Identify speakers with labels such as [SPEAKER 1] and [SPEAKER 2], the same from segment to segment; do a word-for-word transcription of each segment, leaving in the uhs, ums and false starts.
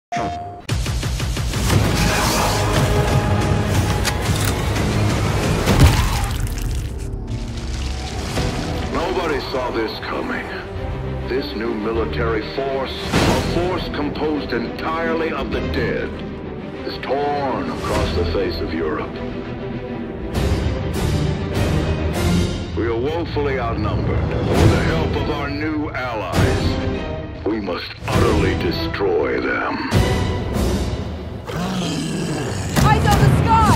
[SPEAKER 1] Nobody saw this coming. This new military force, a force composed entirely of the dead, is torn across the face of Europe. We are woefully outnumbered. With the help of our new allies, we must utterly destroy them.
[SPEAKER 2] Eyes on the sky!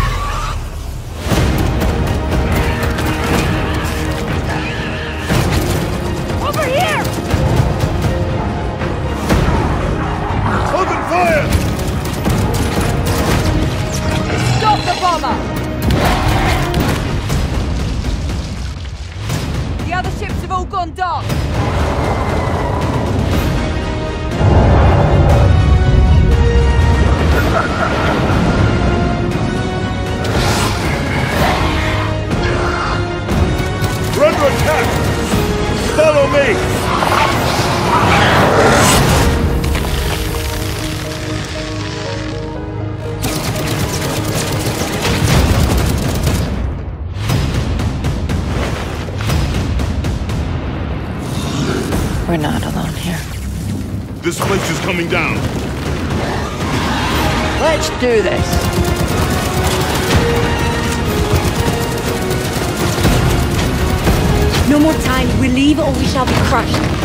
[SPEAKER 2] Over here!
[SPEAKER 3] Open fire!
[SPEAKER 2] Stop the bomber! The other ships have all gone dark.
[SPEAKER 3] Run to attack! Follow me!
[SPEAKER 4] We're not alone here.
[SPEAKER 3] This place is coming down.
[SPEAKER 4] Let's do this.
[SPEAKER 5] No more time. We leave or we shall be crushed.